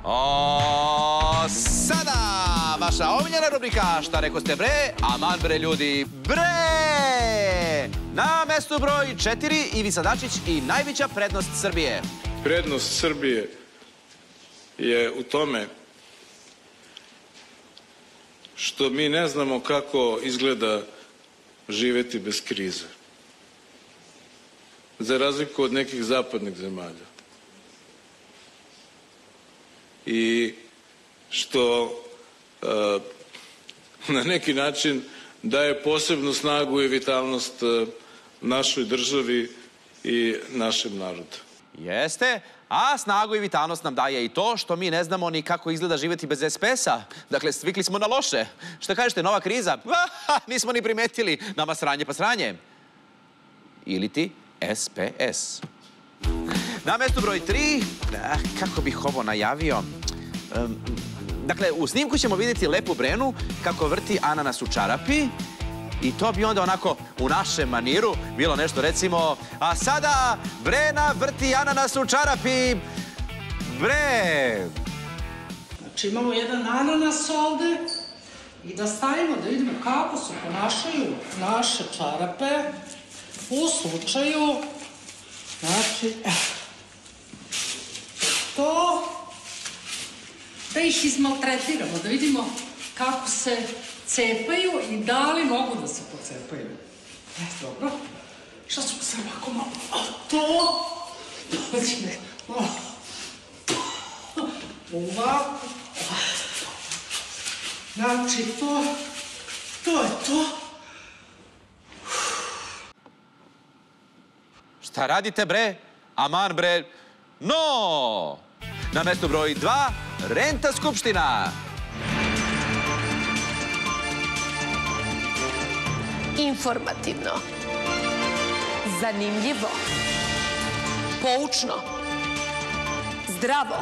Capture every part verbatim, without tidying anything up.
O, sada vaša omiljena rubrika Šta reko ste bre, aman bre ljudi, bre! Na mestu broj četiri Ivica Dačić i najveća prednost Srbije. Prednost Srbije je u tome što mi ne znamo kako izgleda živeti bez krize. Za razliku od nekih zapadnih zemalja. I što uh, na neki način daje posebnu snagu i vitalnost uh, našoj državi i našem narodu. Jeste, a snagu i vitalnost nam daje i to što mi ne znamo ni kako izgleda živjeti bez es pe es-a. Dakle, svikli smo na loše. Šta kažete, nova kriza? Nismo ni primetili. Nama sranje pa sranje. Ili ti es pe es. Na mestu broj tri, kako bih ovo najavio? Dakle, u snimku ćemo vidjeti lepu Brenu kako vrti ananas u čarapi i to bi onda onako u našem maniru bilo nešto recimo a sada Brena vrti ananas u čarapi. Bre! Znači imamo jedan ananas ovde i da stavimo da vidimo kako se ponašaju naše čarape u slučaju, znači, to da ih izmaltretiramo, da vidimo kako se cepaju i da li mogu da se pocepaju. E, dobro. Šta ćemo se ovako malo? To. Ovako. Znači, to. To je to. Šta radite, bre? Aman, bre. No! Na mestu broj dva, Renta Skupština. Informativno, zanimljivo, poučno, zdravo.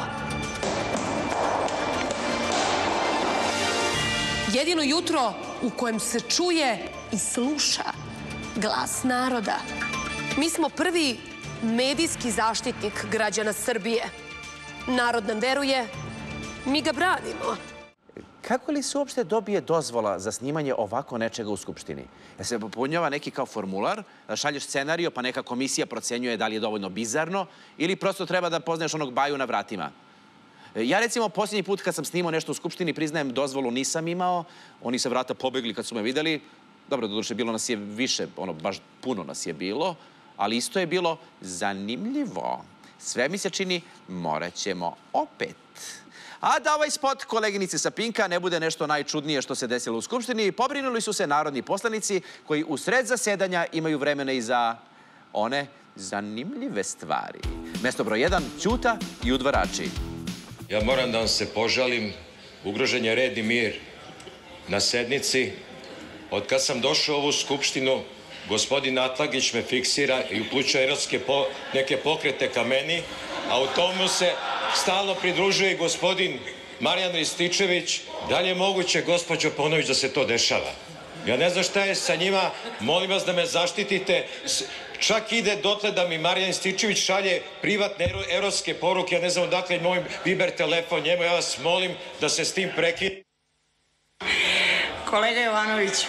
Jedino jutro u kojem se čuje i sluša glas naroda. Mi smo prvi medijski zaštitnik građana Srbije. Narod nam veruje, mi ga branimo. Kako li se uopšte dobije dozvola za snimanje ovako nečega u Skupštini? Ja se popunjava neki kao formular, šalješ scenario, pa neka komisija procenjuje da li je dovoljno bizarno ili prosto treba da poznaješ onog baju na vratima. Ja recimo posljednji put kad sam snimao nešto u Skupštini, priznajem, dozvolu nisam imao. Oni sa vrata pobegli kad su me videli. Dobro, doduše, bilo nas je više, ono, baš puno nas je bilo, ali isto je bilo zanimljivo. Sve mi se čini, morat ćemo opet. A da ovaj spot koleginice sa Pinka ne bude nešto najčudnije što se desilo u Skupštini, pobrinuli su se narodni poslanici koji u sred zasedanja imaju vremena i za one zanimljive stvari. Mesto broj jedan, Ćuta i udvarači. Ja moram da vam se požalim, ugrožen je red i mir na sednici. Od kad sam došao u ovu Skupštinu, gospodin Atlagić me fiksira i upućuje erotske neke pokrete ka meni, a u tomu se stalno pridružuje i gospodin Marijan Rističević. Da li je moguće, gospođo Paunović, da se to dešava? Ja ne znam šta je sa njima, molim vas da me zaštitite. Čak ide dotle da mi Marijan Rističević šalje privatne erotske poruke, ja ne znam odakle moj Viber telefon njemu, ja vas molim da se s tim prekine. Kolega Jovanović.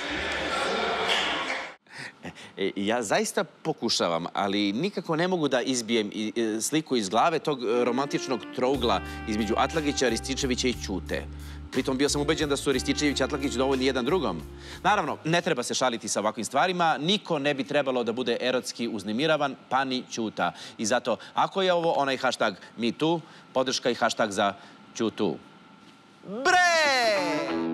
Ja zaista pokušavam, ali nikako ne mogu da izbijem sliku iz glave tog romantičnog trougla između Atlagića, Rističevića i Ćute. Pritom bio sam ubeđen da su Rističević i Atlagić dovoljni jedan drugom. Naravno, ne treba se šaliti sa ovakvim stvarima. Niko ne bi trebalo da bude erotski uznemiravan, pa ni Ćuta. I zato, ako je ovo onaj hashtag MeToo, podrška i hashtag za Ćutu. Bre!